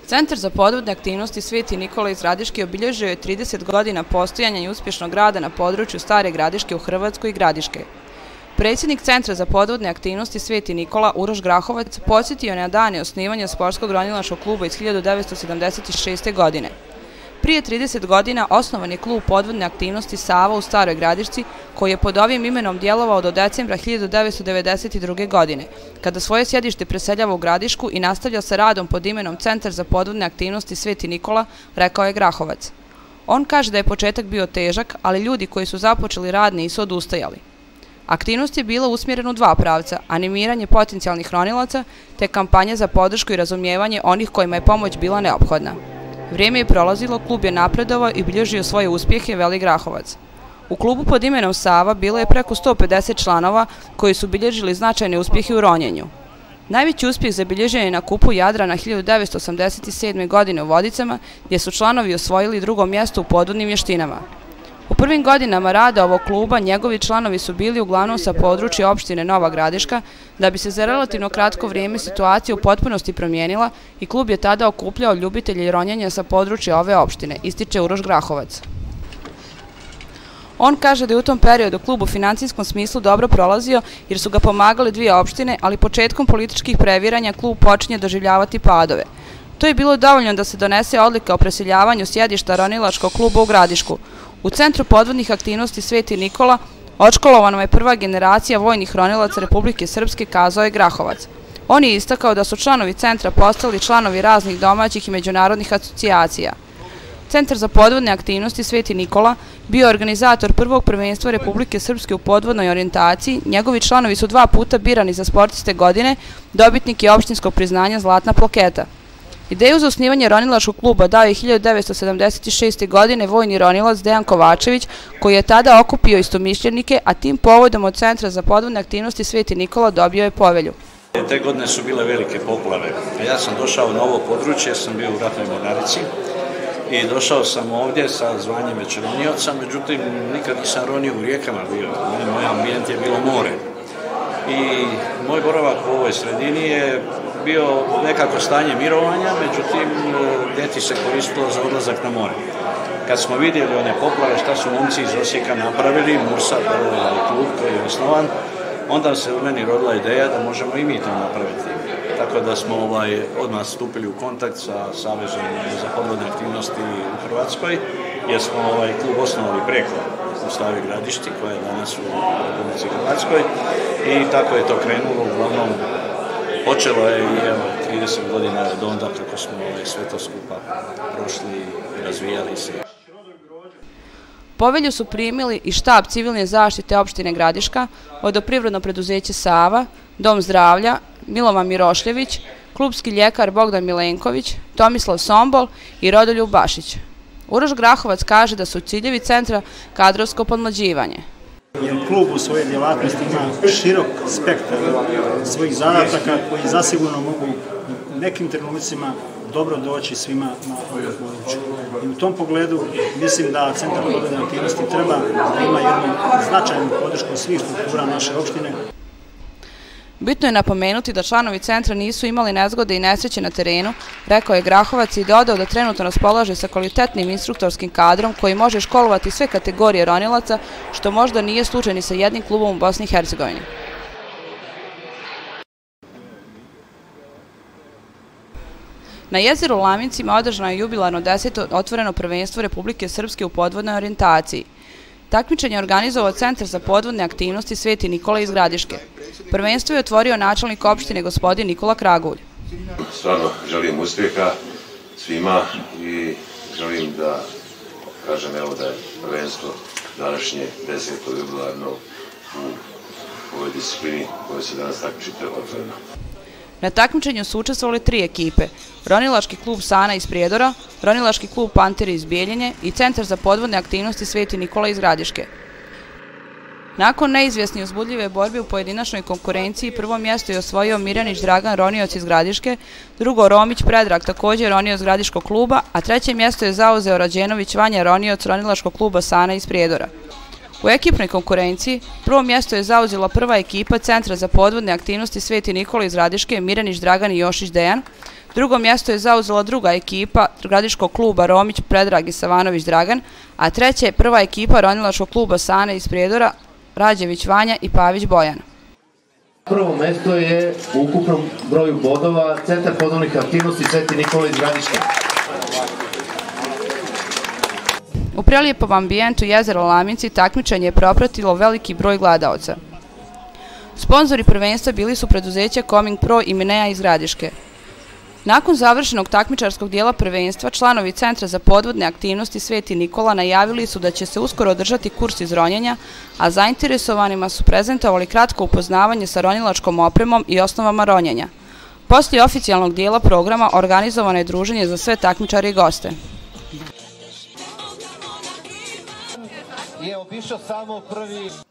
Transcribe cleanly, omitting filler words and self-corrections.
Centar za podvodne aktivnosti Sveti Nikola iz Gradiške obilježio je 30 godina postojanja i uspješnog rada na području Stare Gradiške u Hrvatskoj i Gradiške. Predsjednik Centra za podvodne aktivnosti Sveti Nikola Uroš Grahovac podsjetio je na dane osnivanja sportskog ronilačkog kluba iz 1976. godine. Prije 30 godina osnovan je klub podvodne aktivnosti Sava u Staroj Gradišci, koji je pod ovim imenom djelovao do decembra 1992. godine, kada svoje sjedište preseljava u Gradišku i nastavlja sa radom pod imenom Centar za podvodne aktivnosti Sveti Nikola, rekao je Grahovac. On kaže da je početak bio težak, ali ljudi koji su započeli rad nisu odustajali. Aktivnost je bila usmjerena u dva pravca, animiranje potencijalnih ronilaca te kampanja za podršku i razumijevanje onih kojima je pomoć bila neophodna. Vrijeme je prolazilo, klub je napredovao i bilježio svoje uspjehe, veli Grahovac. U klubu pod imenom Sava bilo je preko 150 članova koji su bilježili značajne uspjehe u ronjenju. Najveći uspjeh zabilježen je na Kupu Jadrana 1987. godine u Vodicama, gdje su članovi osvojili drugo mjesto u podvodnim vještinama. U prvim godinama rada ovog kluba njegovi članovi su bili uglavnom sa područja opštine Nova Gradiška, da bi se za relativno kratko vrijeme situacija u potpunosti promijenila i klub je tada okupljao ljubitelje ronjenja sa područja ove opštine, ističe Uroš Grahovac. On kaže da je u tom periodu klub u financijskom smislu dobro prolazio jer su ga pomagale dvije opštine, ali početkom političkih previranja klub počinje doživljavati padove. To je bilo dovoljno da se donese odluka o preseljavanju sjedišta ronilačkog kluba u Gradišku. U Centru podvodnih aktivnosti Sveti Nikola odškolovana je prva generacija vojnih ronilaca Republike Srpske, kazao je Grahovac. On je istakao da su članovi centra postali članovi raznih domaćih i međunarodnih asocijacija. Centar za podvodne aktivnosti Sveti Nikola bio je organizator prvog prvenstva Republike Srpske u podvodnoj orijentaciji. Njegovi članovi su 2 puta birani za sportiste godine, dobitnik je opštinskog priznanja Zlatna plaketa. Ideju za osnivanje ronilačkog kluba dao je 1976. godine vojni ronilac Dejan Kovačević, koji je tada okupio istomišljenike, a tim povodom od Centra za podvodne aktivnosti Sveti Nikola dobio je povelju. Te godine su bile velike poplave. Ja sam došao na ovo područje, sam bio u ratnoj mornarici i došao sam ovdje sa zvanjem već ronioca, međutim nikad nisam ronio u rijekama bio. Moj ambijent je bilo more. I moj boravak u ovoj sredini je bio nekako stanje mirovanja, međutim ljeti se koristilo za odlazak na more. Kad smo vidjeli one poplave, šta su momci iz Osijeka napravili, Mursa, klub koji je osnovan, onda se u meni rodila ideja da možemo i mi to napraviti. Tako da smo odmah stupili u kontakt sa Savezom za podvodne aktivnosti u Hrvatskoj, jer smo klub osnovali preko u Staroj Gradišti, koja je danas u Republici Hrvatskoj, i tako je to krenulo. Uglavnom, počelo je i 30 godina od onda kako smo sve to skupa prošli i razvijali se. Povelju su primili i štab civilne zaštite opštine Gradiška, vodoprivredno preduzeće Sava, Dom zdravlja, Milovan Mirošljević, klubski ljekar Bogdan Milenković, Tomislav Sombol i Rodoljub Bašić. Uroš Grahovac kaže da su ciljevi centra kadrovsko podmlađivanje. Jer klub u svojoj djelatnosti ima širok spektar svojih zadataka koji zasigurno mogu u nekim trenucima dobro doći svima na ovom području. I u tom pogledu mislim da Centar podvodne aktivnosti treba da ima jednu značajnu podršku svih struktura naše opštine. Bitno je napomenuti da članovi centra nisu imali nezgode i nesreće na terenu, rekao je Grahovac i dodao da trenutno raspolaže sa kvalitetnim instruktorskim kadrom koji može školovati sve kategorije ronilaca, što možda nije slučaj ni sa jednim klubom u Bosni i Hercegovini. Na jezeru Lamincima održano je jubilarno 10. otvoreno prvenstvo Republike Srpske u podvodnoj orijentaciji. Takmičenje je organizovao Centar za podvodne aktivnosti Sveti Nikola iz Gradiške. Prvenstvo je otvorio načelnik opštine gospodin Nikola Kragulj. Stvarno želim uspjeha svima i želim da kažem da je prvenstvo današnje 10. jubilarno u ovoj disciplini koje se danas takmičite otvoreno. Na takmičenju su učestvovali 3 ekipe: ronilački klub Sana iz Prijedora, ronilački klub Panteri iz Bijeljine i Centar za podvodne aktivnosti Sveti Nikola iz Gradiške. Nakon neizvjesne i uzbudljive borbe u pojedinačnoj konkurenciji, prvo mjesto je osvojio Mirjanić Dragan, ronioc iz Gradiške, drugo Romić Predrag, također ronioc Gradiškog kluba, a treće mjesto je zauzeo Rađenović Vanja, ronioc ronilačkog kluba Sana iz Prijedora. U ekipnoj konkurenciji prvo mjesto je zauzela prva ekipa Centra za podvodne aktivnosti Sveti Nikola iz Gradiške, Mirjanić Dragan i Jošić Dejan, Drugo mjesto je zauzela druga ekipa gradiškog kluba Romić Predrag i Savanović Dragan, a treće je prva ekipa ronilačkog kluba Sane iz Prijedora Rađević Vanja i Pavić Bojan. Prvo mesto je u ukupnom broju bodova Centar podvodnih aktivnosti Sveti Nikola iz Gradiške. U prelijepom ambijentu jezera Laminci takmičenje je propratilo veliki broj gledaoca. Sponzori prvenstva bili su preduzeća Coming Pro i Minea iz Gradiške. Nakon završenog takmičarskog dijela prvenstva, članovi Centra za podvodne aktivnosti Sveti Nikola najavili su da će se uskoro održati kurs iz ronjenja, a zainteresovanima su prezentovali kratko upoznavanje sa ronilačkom opremom i osnovama ronjenja. Poslije oficijalnog dijela programa organizovano je druženje za sve takmičare i goste. Je obišao samo prvi